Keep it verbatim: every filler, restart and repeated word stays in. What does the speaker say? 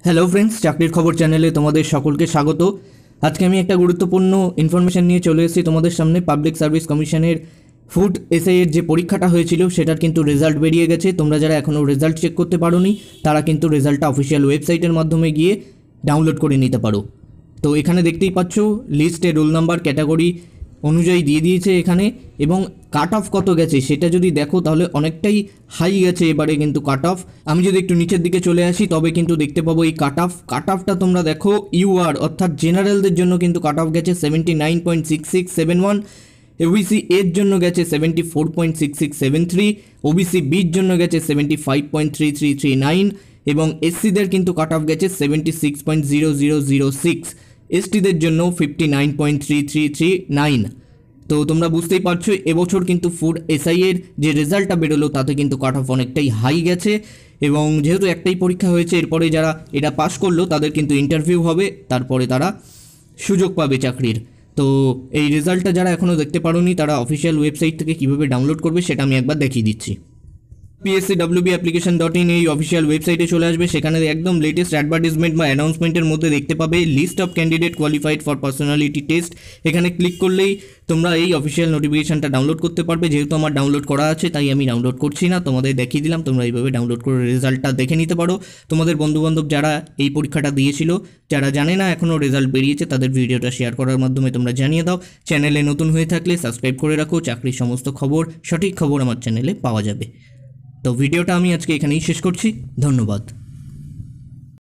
Hello friends, চাকরির খবর চ্যানেলে তোমাদের সকলকে স্বাগত। আজকে আমি একটা গুরুত্বপূর্ণ ইনফরমেশন নিয়ে চলে এসেছি তোমাদের সামনে। পাবলিক সার্ভিস কমিশনের ফুড এসআই এর যে পরীক্ষাটা হয়েছিল সেটার কিন্তু রেজাল্ট বেরিয়ে গেছে। তোমরা যারা এখনও রেজাল্ট চেক করতে পারোনি তারা কিন্তু রেজাল্টটা অফিসিয়াল ওয়েবসাইটের মাধ্যমে গিয়ে ডাউনলোড করে নিতে পারো। তো এখানে দেখতেই পাচ্ছ লিস্টে রোল নাম্বার ক্যাটাগরি অনুযায়ী দিয়ে দিয়েছে এখানে, এবং কাট অফ কত গেছে সেটা যদি দেখো তাহলে অনেকটাই হাই গেছে এবারে কিন্তু কাট অফ। আমি যদি একটু নিচের দিকে চলে আসি তবে কিন্তু দেখতে পাবো এই কাট অফ কাট অফটা তোমরা দেখো ইউআর অর্থাৎ জেনারেলদের জন্য কিন্তু কাট অফ গেছে seventy nine point six six seven one, OBC এর জন্য গেছে seventy four point six six seven three, OBC বির জন্য গেছে seventy five point three three three nine, এবং এসসিদের কিন্তু কাট অফ গেছে seventy six point zero zero zero six, এসটিদের জন্য fifty nine point three three three nine. তো তোমরা বুঝতেই পারছো এবছর কিন্তু ফুড এসআই এর যে রেজাল্টটা বেরোলো তাতে কিন্তু কাট অফ অনেকটাই হাই গেছে, এবং যেহেতু একটাই পরীক্ষা হয়েছে এরপরে যারা এটা পাস করলো তাদের কিন্তু ইন্টারভিউ হবে, তারপরে তারা সুযোগ পাবে চাকরির। তো এই রেজাল্টটা যারা এখনও দেখতে পারোনি তারা অফিসিয়াল ওয়েবসাইট থেকে কীভাবে ডাউনলোড করবে সেটা আমি একবার দেখিয়ে দিচ্ছি। PSC WB application dot in এই অফিসিয়াল ওয়েবসাইটে চলে আসবে। সেখানে একদম লেটেস্ট অ্যাডভার্টিজমেন্ট বা অ্যানাউন্সমেন্টের মধ্যে দেখতে পাবে list of candidate qualified for personality test. এখানে ক্লিক করলেই তোমরা এই অফিসিয়াল নোটিফিকেশনটা ডাউনলোড করতে পারবে। যেহেতু আমার ডাউনলোড করা আছে তাই আমি ডাউনলোড করছি না, তোমাদের দেখিয়ে দিলাম। তোমরা এইভাবে ডাউনলোড করে রেজাল্টটা দেখে নিতে পারো। তোমাদের বন্ধুবান্ধব যারা এই পরীক্ষাটা দিয়েছিল, যারা জানে না এখনও রেজাল্ট বেরিয়েছে, তাদের ভিডিওটা শেয়ার করার মাধ্যমে তোমরা জানিয়ে দাও। চ্যানেলে নতুন হয়ে থাকলে সাবস্ক্রাইব করে রাখো, চাকরির সমস্ত খবর সঠিক খবর আমার চ্যানেলে পাওয়া যাবে। তো ভিডিওটা আমি আজকে এখানেই শেষ করছি। ধন্যবাদ।